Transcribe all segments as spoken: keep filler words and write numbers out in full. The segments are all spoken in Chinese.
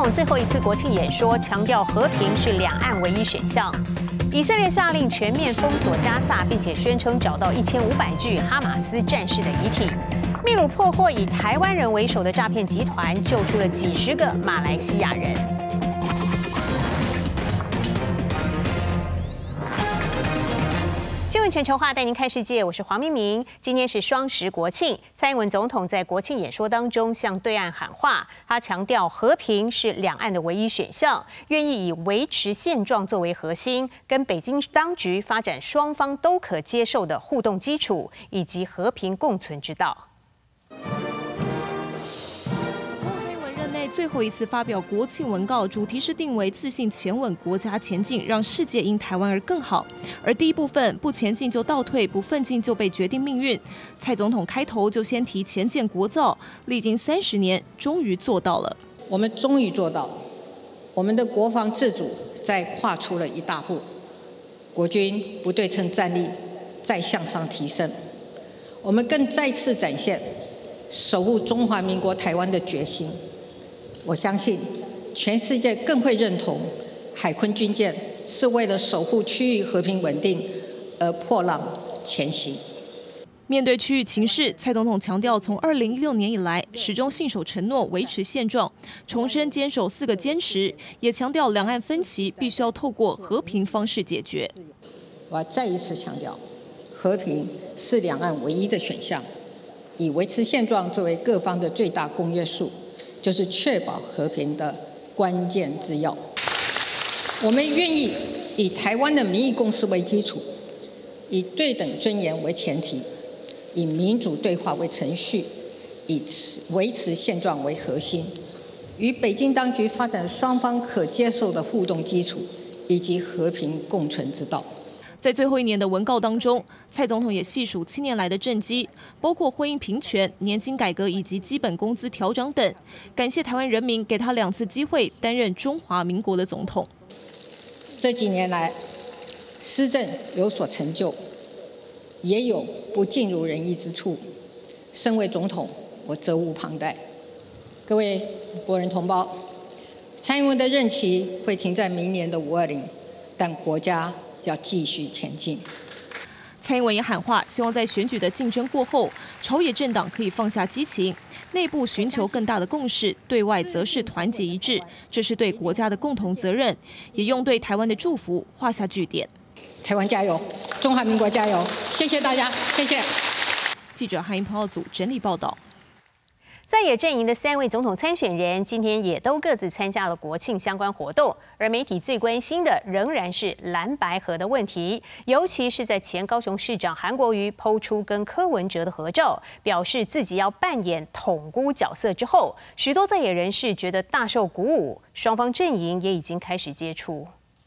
统最后一次国庆演说强调和平是两岸唯一选项。以色列下令全面封锁加萨，并且宣称找到一千五百具哈马斯战士的遗体。秘鲁破获以台湾人为首的诈骗集团，救出了几十个马来西亚人。 新闻全球化带您看世界，我是黄明明。今天是双十国庆，蔡英文总统在国庆演说当中向对岸喊话，他强调和平是两岸的唯一选项，愿意以维持现状作为核心，跟北京当局发展双方都可接受的互动基础，以及和平共存之道。 最后一次发表国庆文告，主题是定为自信前稳，国家前进，让世界因台湾而更好。而第一部分不前进就倒退，不奋进就被决定命运。蔡总统开头就先提前建国造，历经三十年，终于做到了。 我们终于做到，我们的国防自主再跨出了一大步，国军不对称战力再向上提升，我们更再次展现守护中华民国台湾的决心。 我相信，全世界更会认同海空军舰是为了守护区域和平稳定而破浪前行。 面对区域情势，蔡总统强调，从二零一六年以来，始终信守承诺，维持现状，重申坚守四个坚持，也强调两岸分歧必须要透过和平方式解决。 我要再一次强调，和平是两岸唯一的选项，以维持现状作为各方的最大公约数。 就是确保和平的关键之要。我们愿意以台湾的民意共识为基础，以对等尊严为前提，以民主对话为程序，以维持现状为核心，与北京当局发展双方可接受的互动基础，以及和平共存之道。 在最后一年的文告当中，蔡总统也细数七年来的政绩，包括婚姻平权、年金改革以及基本工资调整等，感谢台湾人民给他两次机会担任中华民国的总统。 这几年来，施政有所成就，也有不尽如人意之处。身为总统，我责无旁贷。各位国人同胞，蔡英文的任期会停在明年的五二零，但国家 要继续前进。 蔡英文也喊话，希望在选举的竞争过后，朝野政党可以放下激情，内部寻求更大的共识，对外则是团结一致，这是对国家的共同责任，也用对台湾的祝福画下句点。 台湾加油，中华民国加油！谢谢大家，谢谢。 记者韩英报组整理报道。 在野阵营的三位总统参选人今天也都各自参加了国庆相关活动，而媒体最关心的仍然是蓝白合的问题，尤其是在前高雄市长韩国瑜抛出跟柯文哲的合照，表示自己要扮演统孤角色之后，许多在野人士觉得大受鼓舞，双方阵营也已经开始接触。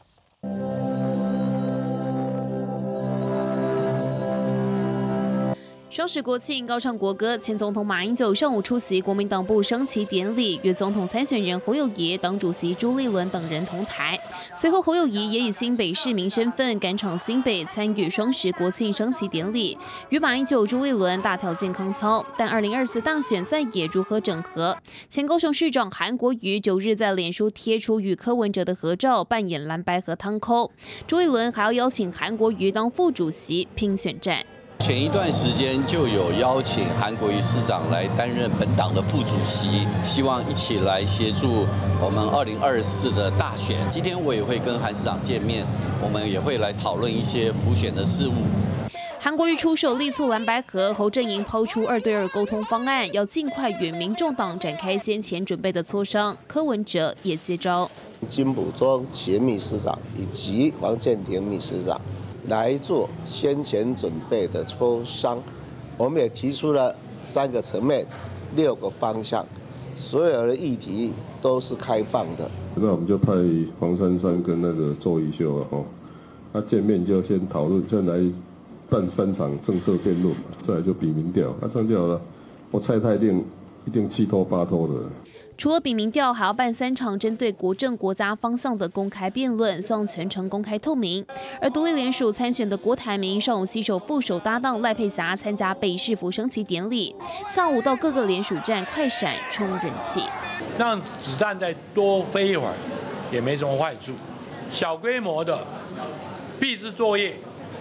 双十国庆高唱国歌，前总统马英九上午出席国民党部升旗典礼，与总统参选人侯友宜、党主席朱立伦等人同台。随后，侯友宜也以新北市民身份赶场新北，参与双十国庆升旗典礼，与马英九、朱立伦大跳健康操。但二零二四大选在野如何整合？前高雄市长韩国瑜九日在脸书贴出与柯文哲的合照，扮演蓝白合汤扣。朱立伦还要邀请韩国瑜当副主席拼选战。 前一段时间就有邀请韩国瑜市长来担任本党的副主席，希望一起来协助我们二零二四的大选。今天我也会跟韩市长见面，我们也会来讨论一些辅选的事务。 韩国瑜出手力促蓝白合，侯阵营抛出二对二沟通方案，要尽快与民众党展开先前准备的磋商。柯文哲也接招， 金溥中前秘书长以及王建廷秘书长 来做先前准备的磋商，我们也提出了三个层面、六个方向，所有的议题都是开放的。 那我们就派黄珊珊跟那个周宜秀啊，吼，那见面就先讨论，先来办三场政策辩论嘛，再来就比民调，那这样就好了。我蔡他一定一定七拖八拖的。 除了比民调，还要办三场针对国政国家方向的公开辩论，希望全程公开透明。而独立联署参选的郭台铭上午携手副手搭档赖佩霞参加北市府升旗典礼，下午到各个联署站快闪冲人气。 让子弹再多飞一会儿，也没什么坏处。小规模的毕制作业，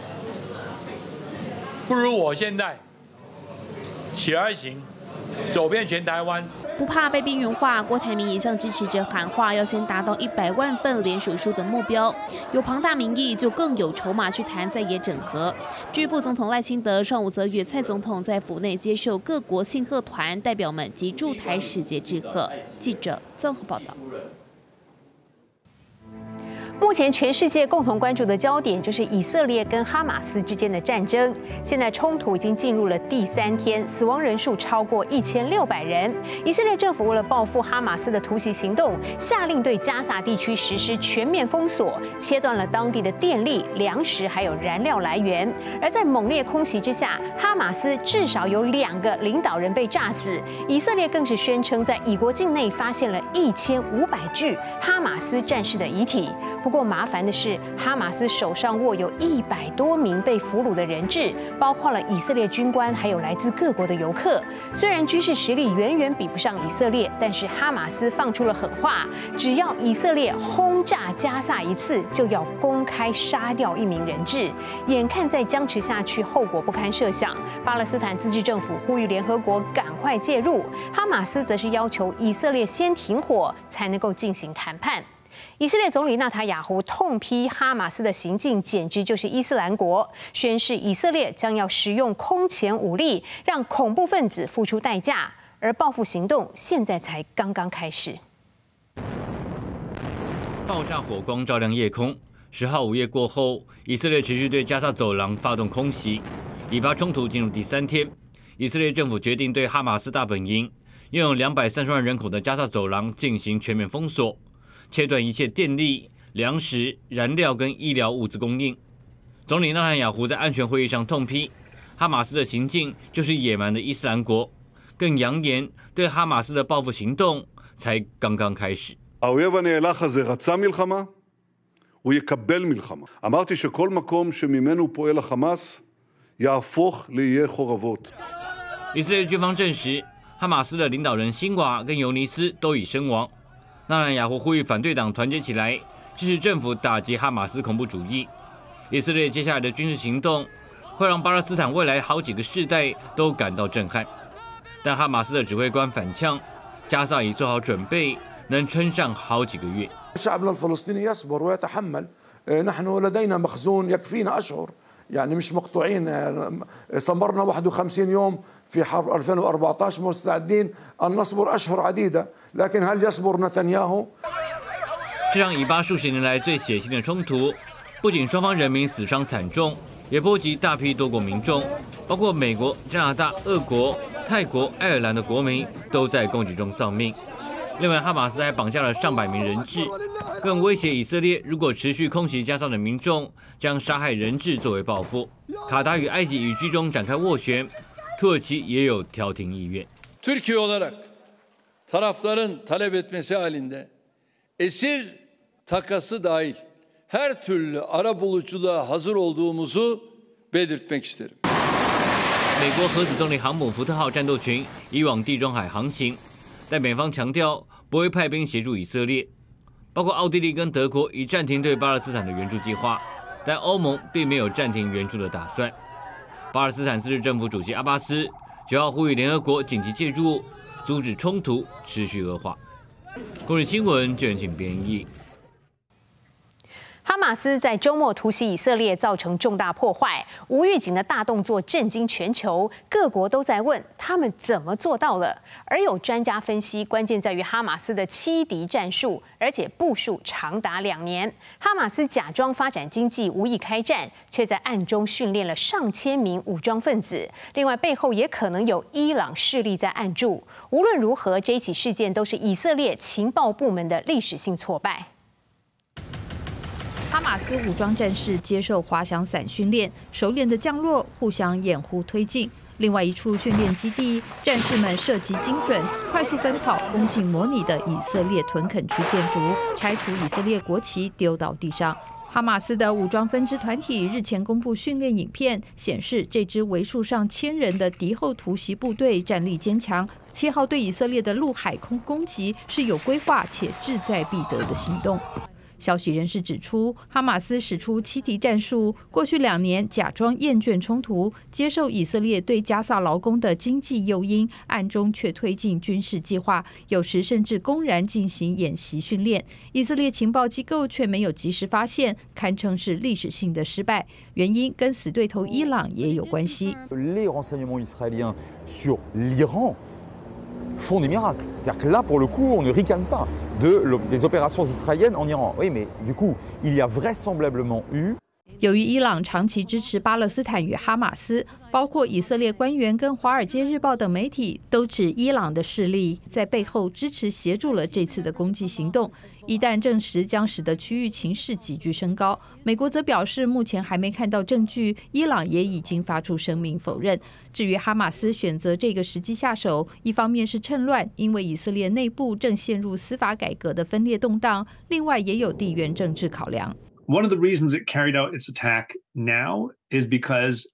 不如我现在起而行，走遍全台湾。 不怕被边缘化，郭台铭也向支持者喊话，要先达到一百万份联署书的目标。有庞大民意，就更有筹码去谈在野整合。至于副总统赖清德，上午则与蔡总统在府内接受各国庆贺团代表们及驻台使节致贺。记者综合报道。 目前全世界共同关注的焦点就是以色列跟哈马斯之间的战争。现在冲突已经进入了第三天，死亡人数超过一千六百人。以色列政府为了报复哈马斯的突袭行动，下令对加萨地区实施全面封锁，切断了当地的电力、粮食还有燃料来源。而在猛烈空袭之下，哈马斯至少有两个领导人被炸死。以色列更是宣称在以国境内发现了一千五百具哈马斯战士的遗体。不过麻烦的是，哈马斯手上握有一百多名被俘虏的人质，包括了以色列军官，还有来自各国的游客。虽然军事实力远远比不上以色列，但是哈马斯放出了狠话，只要以色列轰炸加萨一次，就要公开杀掉一名人质。眼看再僵持下去，后果不堪设想。巴勒斯坦自治政府呼吁联合国赶快介入，哈马斯则是要求以色列先停火，才能够进行谈判。以色列总理纳塔雅胡痛批哈马斯的行径简直就是伊斯兰国，宣示以色列将要使用空前武力，让恐怖分子付出代价，而报复行动现在才刚刚开始。 爆炸火光照亮夜空。十号午夜过后，以色列持续对加沙走廊发动空袭，以巴冲突进入第三天。以色列政府决定对哈马斯大本营、拥有两百三十万人口的加沙走廊进行全面封锁。切断一切电力、粮食、燃料跟医疗物资供应。总理纳坦雅胡在安全会议上痛批，哈马斯的行径就是野蛮的伊斯兰国，更扬言对哈马斯的报复行动才刚刚开始。 האויב הנאלח הזה רצה מלחמה, הוא יקבל מלחמה. אמרתי שכל מקום שממנו פועל החמאס יהפוך לאיי חורבות. 以色列军方证实，哈马斯的领导人辛瓦跟尤尼斯都已身亡。纳坦雅胡呼吁反对党团结起来，支持政府打击哈马斯恐怖主义。以色列接下来的军事行动会让巴勒斯坦未来好几个世代都感到震撼。但哈马斯的指挥官反呛，加萨已做好准备，能撑上好几个月。 شعبنا الفلسطيني يصبر ويتحمل، نحن لدينا مخزون يكفينا أشهر، يعني مش مقطوعين، صبرنا واحد وخمسين يوم في حرب ألفين وأربعة عشر، مستعدين أن نصبر أشهر عديدة، لكن هل يصبر نتنياهو؟ 这场以巴数十年来最血腥的冲突，不仅双方人民死伤惨重，也波及大批多国民众，包括美国、加拿大、俄国、泰国、爱尔兰的国民都在攻击中丧命。另外，哈马斯还绑架了上百名人质，更威胁以色列，如果持续空袭加沙的民众，将杀害人质作为报复。卡达与埃及与居中展开斡旋，土耳其也有调停意愿。 Türkiye olarak tarafların talep etmesi halinde esir takası dahil her türlü ara buluculuğa hazır olduğumuzu belirtmek isterim. 美国核子动力航母福特号战斗群以往地中海航行，但美方强调不会派兵协助以色列。包括奥地利跟德国已暂停对巴勒斯坦的援助计划，但欧盟并没有暂停援助的打算。巴勒斯坦自治政府主席阿巴斯九号呼吁联合国紧急介入，阻止冲突持续恶化。公视新闻卷请编译。 哈马斯在周末突袭以色列，造成重大破坏，无预警的大动作震惊全球，各国都在问他们怎么做到了。而有专家分析，关键在于哈马斯的欺敌战术，而且部署长达两年。哈马斯假装发展经济，无意开战，却在暗中训练了上千名武装分子。另外，背后也可能有伊朗势力在暗助。无论如何，这一起事件都是以色列情报部门的历史性挫败。 哈马斯武装战士接受滑翔伞训练，熟练的降落，互相掩护推进。 另外一处训练基地，战士们射击精准，快速奔跑，攻进模拟的以色列屯垦区建筑，拆除以色列国旗丢到地上。哈马斯的武装分支团体日前公布训练影片，显示这支为数上千人的敌后突袭部队战力坚强。七号对以色列的陆海空攻击是有规划且志在必得的行动。消息人士指出，哈马斯使出七敌战术，过去两年假装厌倦冲突，接受以色列对加萨劳工的经济诱因，暗中却推进军事计划，有时甚至公然进行演习训练。以色列情报机构却没有及时发现，堪称是历史性的失败。原因跟死对头伊朗也有关系。 Les renseignements israéliens sur l'Iran font des miracles. C'est-à-dire que là, pour le coup, on ne ricane pas de, des opérations israéliennes en Iran. Oui, mais du coup, il y a vraisemblablement eu 由于伊朗长期支持巴勒斯坦与哈马斯，包括以色列官员跟《华尔街日报》等媒体都指伊朗的势力在背后支持协助了这次的攻击行动。一旦证实，将使得区域情势急剧升高。美国则表示，目前还没看到证据，伊朗也已经发出声明否认。至于哈马斯选择这个时机下手，一方面是趁乱，因为以色列内部正陷入司法改革的分裂动荡；另外也有地缘政治考量。 One of the reasons it carried out its attack now is because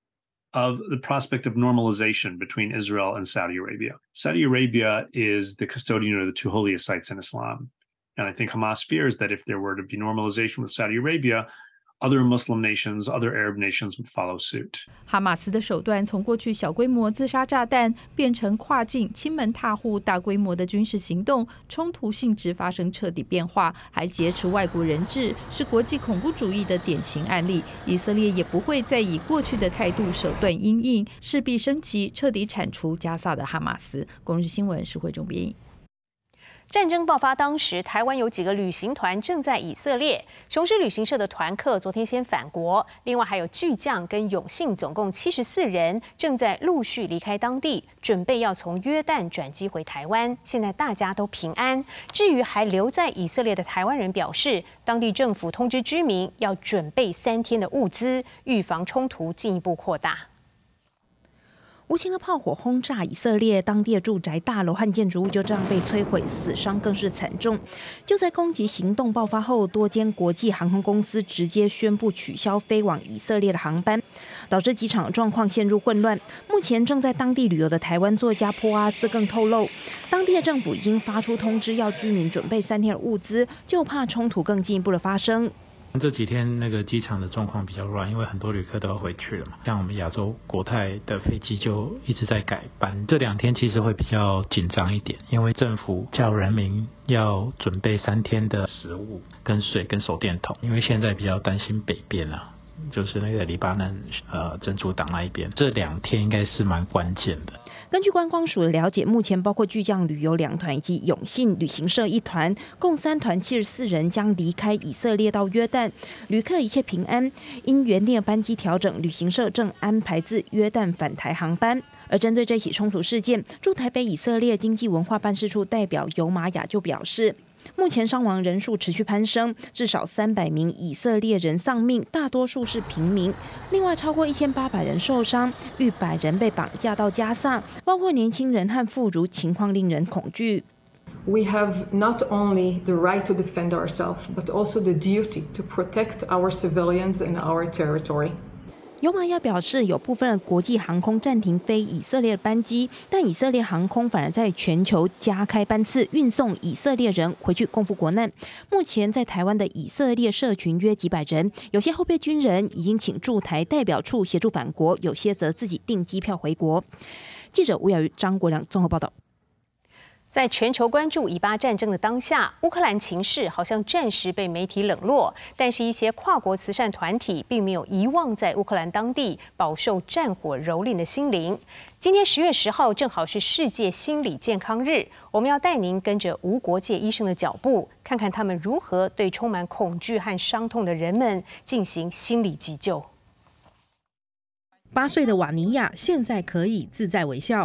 of the prospect of normalization between Israel and Saudi Arabia. Saudi Arabia is the custodian of the two holiest sites in Islam. And I think Hamas fears that if there were to be normalization with Saudi Arabia, other Muslim nations, other Arab nations would follow suit. 哈马斯的手段从过去小规模自杀炸弹变成跨境亲门踏户大规模的军事行动，冲突性质发生彻底变化，还劫持外国人质，是国际恐怖主义的典型案例。以色列也不会再以过去的态度手段因应，势必升级，彻底铲除加萨的哈马斯。公日新闻石慧中编译。 战争爆发当时，台湾有几个旅行团正在以色列。雄狮旅行社的团客昨天先返国，另外还有巨匠跟永信，总共七十四人正在陆续离开当地，准备要从约旦转机回台湾。现在大家都平安。至于还留在以色列的台湾人表示，当地政府通知居民要准备三天的物资，预防冲突进一步扩大。 无情的炮火轰炸以色列，当地的住宅大楼和建筑物就这样被摧毁，死伤更是惨重。就在攻击行动爆发后，多间国际航空公司直接宣布取消飞往以色列的航班，导致机场状况陷入混乱。目前正在当地旅游的台湾作家波阿斯更透露，当地的政府已经发出通知，要居民准备三天的物资，就怕冲突更进一步的发生。 这几天那个机场的状况比较乱，因为很多旅客都要回去了嘛。像我们亚洲国泰的飞机就一直在改班，这两天其实会比较紧张一点，因为政府叫人民要准备三天的食物、跟水、跟手电筒，因为现在比较担心北边啊，就是那个黎巴嫩呃真主党那一边，这两天应该是蛮关键的。 根据观光署的了解，目前包括巨匠旅游两团以及永信旅行社一团，共三团七十四人将离开以色列到约旦，旅客一切平安。因原定的班机调整，旅行社正安排自约旦返台航班。而针对这起冲突事件，驻台北以色列经济文化办事处代表尤玛雅就表示，目前伤亡人数持续攀升，至少三百名以色列人丧命，大多数是平民。另外，超过一千八百人受伤，逾百人被绑架到加萨，包括年轻人和妇孺，情况令人恐惧。 We have not only the right to defend ourselves, but also the duty to protect our civilians and our territory. 尤玛亚表示，有部分的国际航空暂停飞以色列的班机，但以色列航空反而在全球加开班次，运送以色列人回去共赴国难。目前在台湾的以色列社群约几百人，有些后备军人已经请驻台代表处协助返国，有些则自己订机票回国。记者吴雅瑜、张国良综合报道。 在全球关注以巴战争的当下，乌克兰情势好像暂时被媒体冷落，但是一些跨国慈善团体并没有遗忘在乌克兰当地饱受战火蹂躏的心灵。今天十月十号正好是世界心理健康日，我们要带您跟着无国界医生的脚步，看看他们如何对充满恐惧和伤痛的人们进行心理急救。 八岁的瓦尼亚现在可以自在微笑。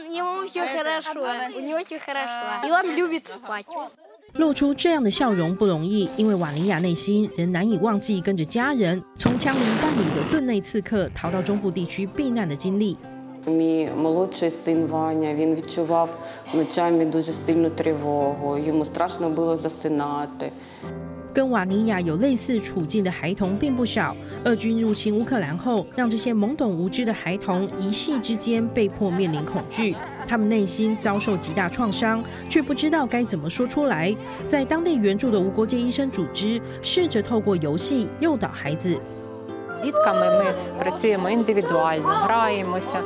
露出这样的笑容不容易，因为瓦尼亚内心仍难以忘记跟着家人从枪林弹雨的顿内刺客逃到中部地区避难的经历。 Мій молодший син Ваня, він відчував ночами дуже сильну тривогу, йому страшно було засинати. 跟瓦尼亚有类似处境的孩童并不少。俄军入侵乌克兰后，让这些懵懂无知的孩童一夕之间被迫面临恐惧，他们内心遭受极大创伤，却不知道该怎么说出来。在当地援助的无国界医生组织，试着透过游戏诱导孩子。 З дітками ми працюємо індивідуально, граємося,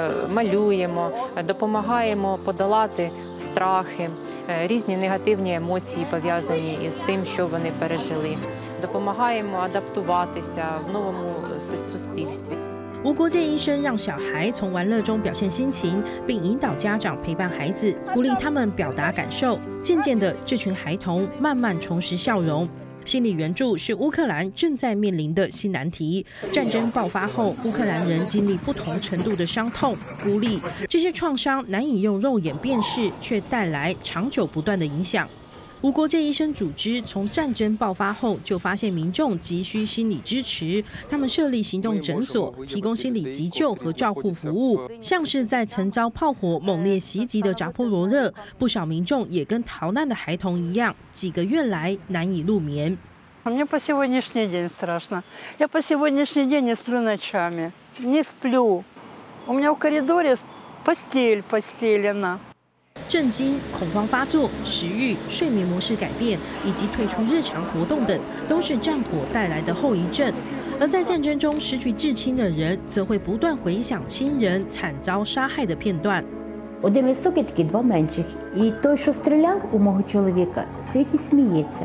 малюємо, допомагаємо подолати страхи, різні негативні емоції, пов'язані із тим, що вони пережили. Допомагаємо адаптуватися в новому суспільстві. 无国界医生让小孩从玩乐中表现心情，并引导家长陪伴孩子，鼓励他们表达感受。渐渐的，这群孩童慢慢重拾笑容。心理援助是乌克兰正在面临的新难题。战争爆发后，乌克兰人经历不同程度的伤痛、孤立，这些创伤难以用肉眼辨识，却带来长久不断的影响。无国界医生组织从战争爆发后就发现民众急需心理支持，他们设立行动诊所，提供心理急救和照护服务。像是在曾遭炮火猛烈袭击的扎波罗热，不少民众也跟逃难的孩童一样，几个月来难以入眠。 Мне по сегодняшний день страшно. Я по сегодняшний день не сплю ночами. Не сплю. У меня в коридоре постель постелена. 震惊、恐慌发作、食欲、睡眠模式改变，以及退出日常活动等，都是战火带来的后遗症。而在战争中失去至亲的人，则会不断回想亲人惨遭杀害的片段。 Один високий, такий два менших. І той, що стріляв у мого чоловіка, стоїть і сміється.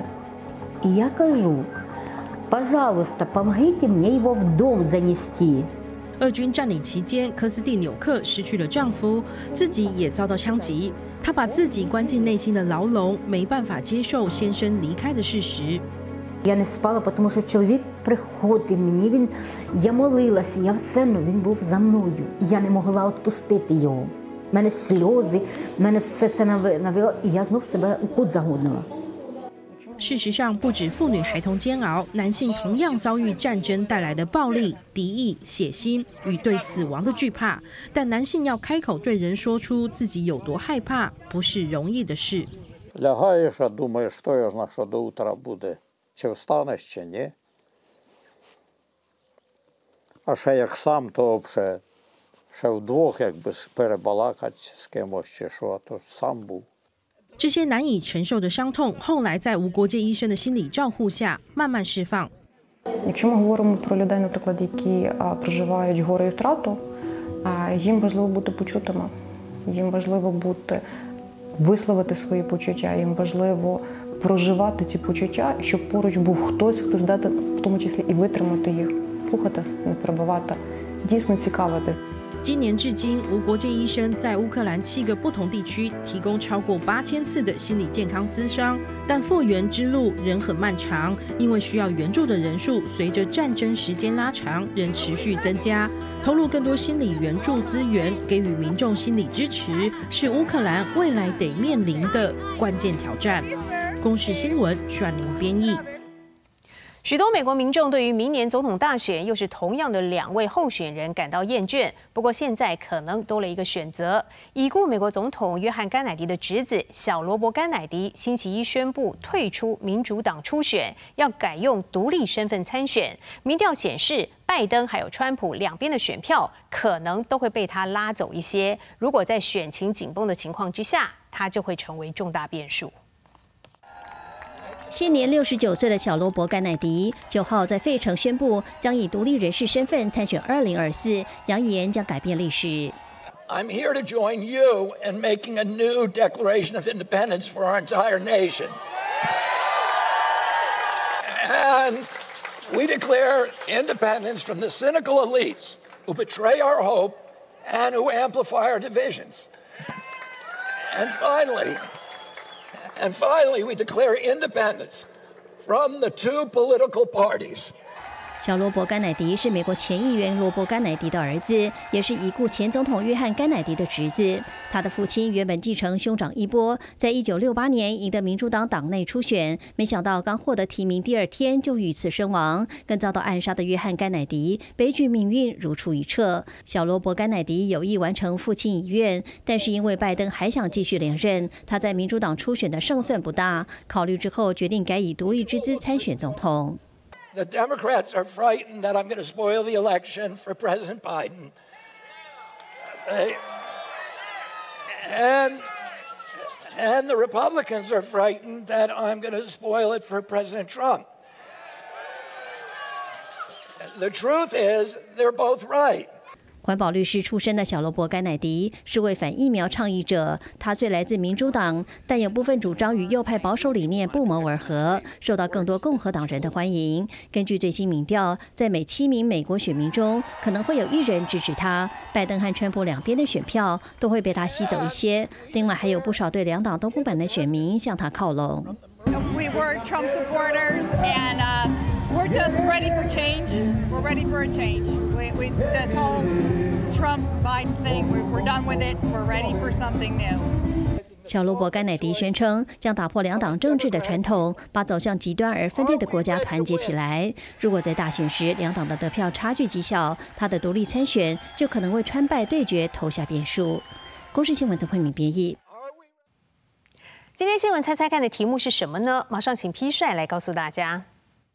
І я кажу, пожалуйста, помогите мне его в дом занести. 俄军占领期间，科斯蒂纽克失去了丈夫，自己也遭到枪击。她把自己关进内心的牢笼，没办法接受先生离开的事实。 Я не спала, тому що чоловік приходив мені, він, я молилася, я все, ну, він був за мною. І я не могла відпустити його. В мене сльози, в мене все це навело, і я знов себе у кут загонила. 事实上，不止妇女孩童煎熬，男性同样遭遇战争带来的暴力、敌意、血腥与对死亡的惧怕。但男性要开口对人说出自己有多害怕，不是容易的事。 Лягаєш, а думаєш, що я знаю, що до утра буде. Чи встанеш, чи ні. А ще як сам, то взагалі, ще вдвох, якби перебалакати з кимось чи що, то сам був. 这些难以承受的伤痛，后来在无国界医生的心理照护下慢慢释放。 Якщо ми говоримо про людей, наприклад, які проживають горе і втрату, їм важливо бути почутими, їм важливо бути, висловити свої почуття, їм важливо проживати ці почуття, щоб поруч був хтось, хто здатен в тому числі і витримати їх, слухати, не перебивати, дійсно цікавити. 今年至今，无国界医生在乌克兰七个不同地区提供超过八千次的心理健康咨商，但复原之路仍很漫长，因为需要援助的人数随着战争时间拉长，仍持续增加。投入更多心理援助资源，给予民众心理支持，是乌克兰未来得面临的关键挑战。公视新闻阮玲编译。 许多美国民众对于明年总统大选又是同样的两位候选人感到厌倦，不过现在可能多了一个选择。已故美国总统约翰·甘乃迪的侄子小罗伯·甘乃迪星期一宣布退出民主党初选，要改用独立身份参选。民调显示，拜登还有川普两边的选票可能都会被他拉走一些。如果在选情紧绷的情况之下，他就会成为重大变数。 现年六十九岁的小罗伯·甘乃迪九号在费城宣布，将以独立人士身份参选二零二四，扬言将改变历史。 I'm here to join you in making a new Declaration of Independence for our entire nation. And we declare independence from the cynical elites who betray our hope and who amplify our divisions. And finally, And finally, we declare independence from the two political parties. 小罗伯·甘乃迪是美国前议员罗伯·甘乃迪的儿子，也是已故前总统约翰·甘乃迪的侄子。他的父亲原本继承兄长衣钵，在一九六八年赢得民主党党内初选，没想到刚获得提名第二天就遇刺身亡。更遭到暗杀的约翰·甘乃迪，悲剧命运如出一辙。小罗伯·甘乃迪有意完成父亲遗愿，但是因为拜登还想继续连任，他在民主党初选的胜算不大，考虑之后决定改以独立之姿参选总统。 The Democrats are frightened that I'm going to spoil the election for President Biden. They, and, and the Republicans are frightened that I'm going to spoil it for President Trump. The truth is, they're both right. 环保律师出身的小罗伯·甘乃迪是位反疫苗倡议者。他虽来自民主党，但有部分主张与右派保守理念不谋而合，受到更多共和党人的欢迎。根据最新民调，在每七名美国选民中，可能会有一人支持他。拜登和川普两边的选票都会被他吸走一些。另外，还有不少对两党都不满的选民向他靠拢。 We were Trump supporters, and uh, we're just ready for change. We're ready for a change. We, we, this whole Trump-Biden thing, we, we're done with it. We're ready for something new. 小罗伯·甘乃迪宣称将打破两党政治的传统，把走向极端而分裂的国家团结起来。如果在大选时两党的得票差距极小，他的独立参选就可能为川拜对决投下变数。公视新闻曾慧敏编译。 今天新闻猜猜看的题目是什么呢？马上请 P 帅来告诉大家。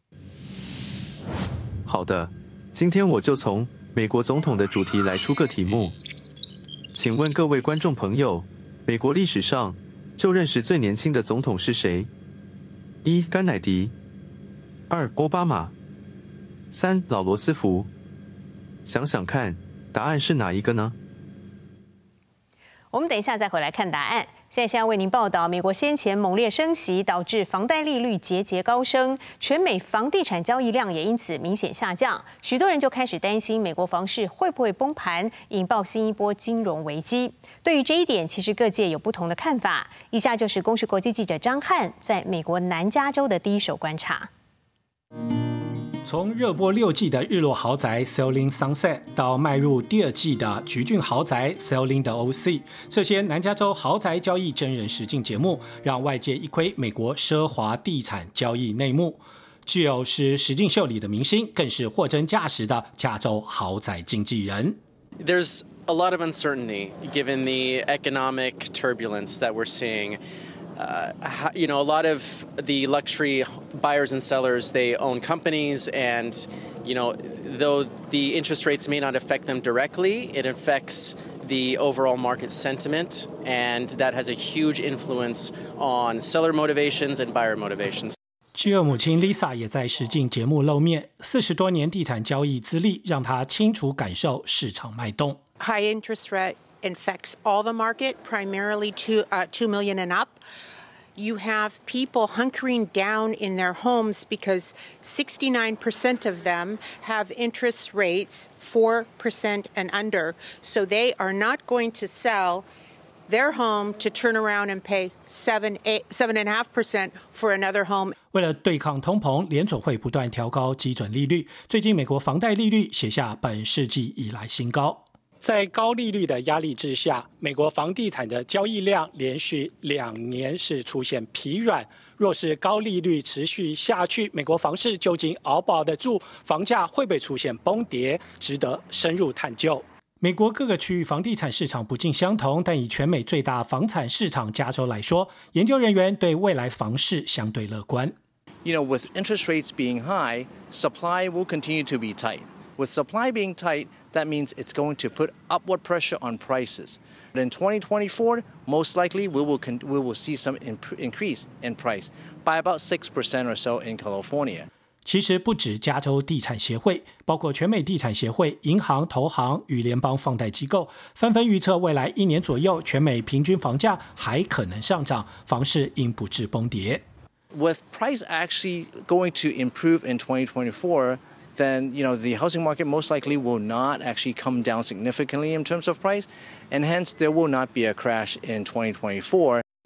好的，今天我就从美国总统的主题来出个题目。请问各位观众朋友，美国历史上就任时最年轻的总统是谁？一、甘乃迪；二、奥巴马；三、老罗斯福。想想看，答案是哪一个呢？ 我们等一下再回来看答案。现在先要为您报道，美国先前猛烈升息，导致房贷利率节节高升，全美房地产交易量也因此明显下降。许多人就开始担心美国房市会不会崩盘，引爆新一波金融危机。对于这一点，其实各界有不同的看法。以下就是公视国际记者张翰在美国南加州的第一手观察。 从热播六季的日落豪宅 Selling Sunset 到迈入第二季的橘郡豪宅 Selling the O C， 这些南加州豪宅交易真人实境节目，让外界一窥美国奢华地产交易内幕。Jill 是实境秀里的明星，更是货真价实的加州豪宅经纪人。 There's a lot of uncertainty given the economic turbulence that we're seeing. Uh, you know, a lot of the luxury buyers and sellers, they own companies, and, you know, though the interest rates may not affect them directly, it affects the overall market sentiment, and that has a huge influence on seller motivations and buyer motivations. Jill 母亲 Lisa 也在实境节目露面，四十多年地产交易资历让她清楚感受市场脉动。 High interest rate affects all the market, primarily to uh, two million and up. You have people hunkering down in their homes because sixty-nine percent of them have interest rates four percent and under. So they are not going to sell their home to turn around and pay seven, eight, seven and a half percent for another home. 为了对抗通膨，联准会不断调高基准利率。最近，美国房贷利率写下本世纪以来新高。 在高利率的压力之下，美国房地产的交易量连续两年是出现疲软。若是高利率持续下去，美国房市究竟熬不熬得住？房价会不会出现崩跌？值得深入探究。美国各个区域房地产市场不尽相同，但以全美最大房产市场加州来说，研究人员对未来房市相对乐观。 You know, with interest rates being high, supply will continue to be tight. With supply being tight, that means it's going to put upward pressure on prices. But in twenty twenty-four, most likely we will we will see some increase in price by about six percent or so in California. 其实不止加州地产协会，包括全美地产协会、银行、投行与联邦放贷机构，纷纷预测未来一年左右，全美平均房价还可能上涨，房市应不致崩跌。 With price actually going to improve in twenty twenty-four, then you know the housing market most likely will not actually come down significantly in terms of price, and hence there will not be a crash in twenty twenty-four.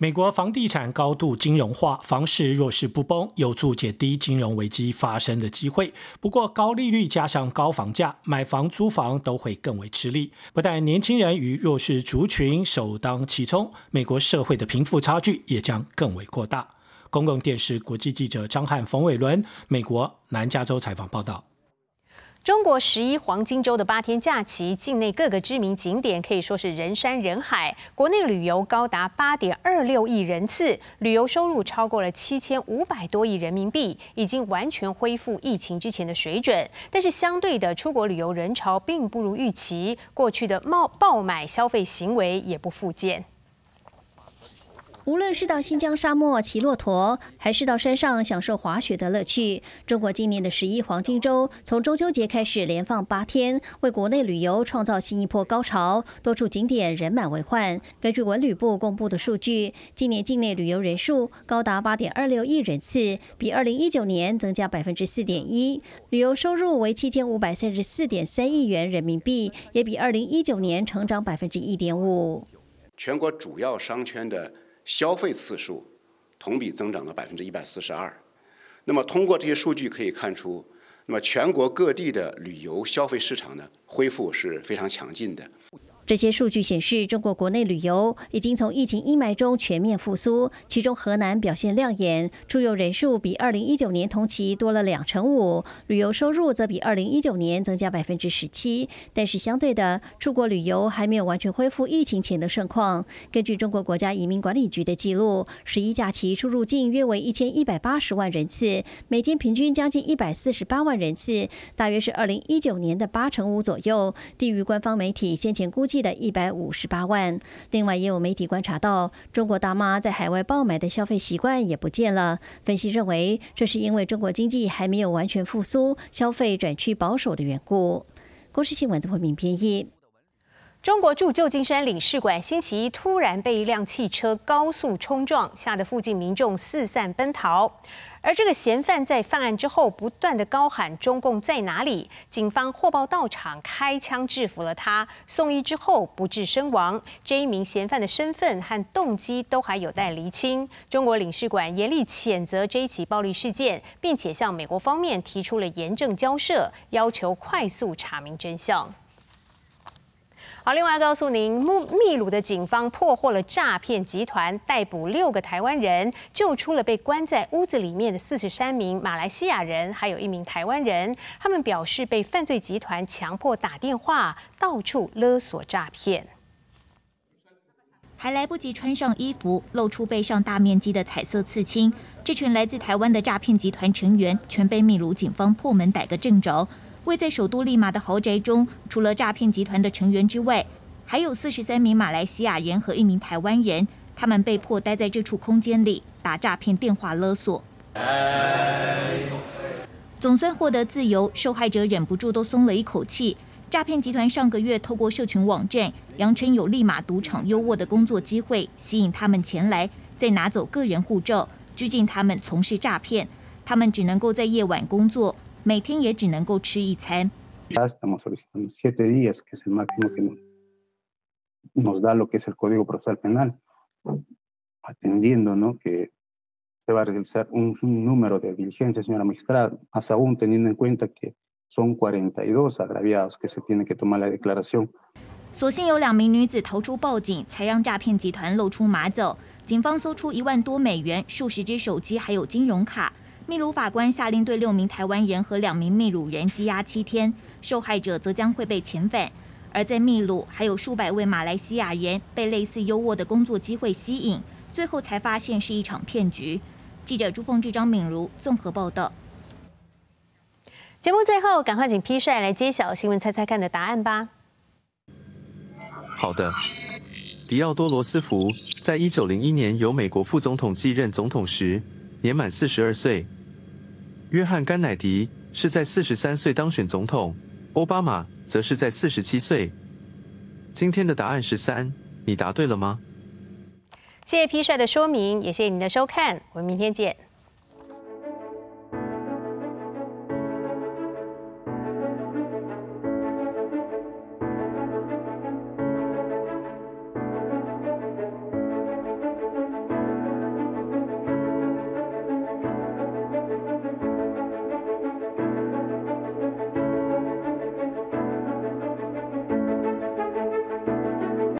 美国房地产高度金融化，房市弱势不崩，有助减低金融危机发生的机会。不过，高利率加上高房价，买房租房都会更为吃力。不但年轻人与弱势族群首当其冲，美国社会的贫富差距也将更为扩大。公共电视国际记者张翰、冯伟伦，美国南加州采访报道。 中国十一黄金周的八天假期，境内各个知名景点可以说是人山人海，国内旅游高达八点二六亿人次，旅游收入超过了七千五百多亿人民币，已经完全恢复疫情之前的水准。但是相对的，出国旅游人潮并不如预期，过去的冒爆买消费行为也不复见。 无论是到新疆沙漠骑骆驼，还是到山上享受滑雪的乐趣，中国今年的十一黄金周从中秋节开始连放八天，为国内旅游创造新一波高潮，多处景点人满为患。根据文旅部公布的数据，今年境内旅游人数高达八点二六亿人次，比二零一九年增加百分之四点一，旅游收入为七千五百三十四点三亿元人民币，也比二零一九年成长百分之一点五。 全国主要商圈的消费次数同比增长了百分之一百四十二。那么通过这些数据可以看出，那么全国各地的旅游消费市场呢，恢复是非常强劲的。 这些数据显示，中国国内旅游已经从疫情阴霾中全面复苏，其中河南表现亮眼，出游人数比二零一九年同期多了两成五，旅游收入则比二零一九年增加百分之十七。但是相对的，出国旅游还没有完全恢复疫情前的盛况。根据中国国家移民管理局的记录，十一假期出入境约为一千一百八十万人次，每天平均将近一百四十八万人次，大约是二零一九年的八成五左右，低于官方媒体先前估计的一百五十八万。另外，也有媒体观察到，中国大妈在海外爆买的消费习惯也不见了。分析认为，这是因为中国经济还没有完全复苏，消费转趋保守的缘故。公视新闻曾慧敏编译。 中国驻旧金山领事馆星期一突然被一辆汽车高速冲撞，吓得附近民众四散奔逃。而这个嫌犯在犯案之后不断的高喊中共在哪里，警方获报到场开枪制服了他，送医之后不治身亡。这一名嫌犯的身份和动机都还有待厘清。中国领事馆严厉谴责这一起暴力事件，并且向美国方面提出了严正交涉，要求快速查明真相。好，另外要告诉您，秘鲁的警方破获了诈骗集团，逮捕六个台湾人，救出了被关在屋子里面的四十三名马来西亚人，还有一名台湾人。他们表示被犯罪集团强迫打电话，到处勒索诈骗。 还来不及穿上衣服，露出背上大面积的彩色刺青，这群来自台湾的诈骗集团成员全被秘鲁警方破门逮个正着。位在首都利马的豪宅中，除了诈骗集团的成员之外，还有四十三名马来西亚人和一名台湾人。他们被迫待在这处空间里，打诈骗电话勒索。总算获得自由，受害者忍不住都松了一口气。诈骗集团上个月透过社群网站，扬称有利马赌场优渥的工作机会，吸引他们前来，再拿走个人护照，拘禁他们从事诈骗。他们只能够在夜晚工作。每天也只能够吃一餐。 Estamos solicitando siete días, que es el máximo que nos, nos da lo que es el Código Procesal Penal, atendiendo, ¿no? Que se va a realizar un, un número de diligencias, señora magistrada, más aún teniendo en cuenta que son cuarenta y dos agraviados que se tienen que tomar la declaración. 所幸有两名女子投出报警，才让诈骗集团露出马脚。警方搜出一万多美元、数十只手机，还有金融卡。秘鲁法官下令对六名台湾人和两名秘鲁人羁押七天，受害者则将会被遣返。而在秘鲁，还有数百位马来西亚人被类似优渥的工作机会吸引，最后才发现是一场骗局。记者朱凤智、张敏如综合报道。 节目最后，赶快请 P 帅来揭晓新闻猜猜看的答案吧。 好的，迪奥多·罗斯福在一九零一年由美国副总统继任总统时，年满四十二岁。约翰·甘乃迪是在四十三岁当选总统，奥巴马则是在四十七岁。今天的答案是三，你答对了吗？ 谢谢 P 帅的说明，也谢谢您的收看，我们明天见。